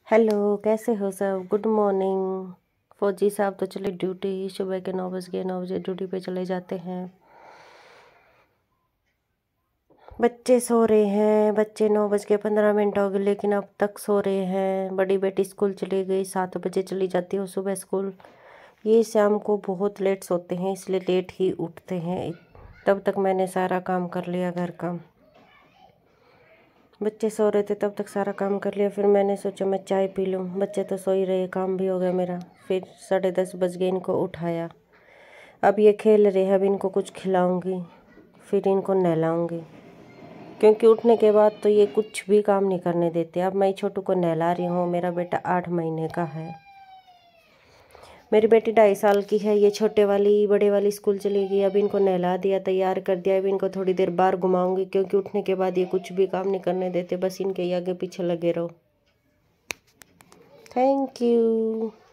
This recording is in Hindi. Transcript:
हेलो, कैसे हो सब? Good morning. फौजी साहब तो चले ड्यूटी, सुबह के 9 बजे ड्यूटी पे चले जाते हैं। बच्चे सो रहे हैं। बच्चे 9 बज के 15 मिनट हो गए लेकिन अब तक सो रहे हैं। बड़ी बेटी स्कूल चली गई, 7 बजे चली जाती है सुबह स्कूल। ये शाम को बहुत लेट सोते हैं इसलिए लेट ही उठते हैं। तब तक मैंने सारा काम कर लिया घर का। बच्चे सो रहे थे तब तक सारा काम कर लिया। फिर मैंने सोचा मैं चाय पी लूँ। बच्चे तो सो ही रहे, काम भी हो गया मेरा। फिर 10:30 बज गए, इनको उठाया। अब ये खेल रहे हैं, अब इनको कुछ खिलाऊंगी, फिर इनको नहलाऊंगी, क्योंकि उठने के बाद तो ये कुछ भी काम नहीं करने देते। अब मैं छोटू को नहला रही हूँ। मेरा बेटा 8 महीने का है। मेरी बेटी 2.5 साल की है। ये छोटे वाली बड़े वाली स्कूल चली गई। अब इनको नहला दिया, तैयार कर दिया। अब इनको थोड़ी देर बाहर घुमाऊंगी, क्योंकि उठने के बाद ये कुछ भी काम नहीं करने देते, बस इनके आगे पीछे लगे रहो। Thank you.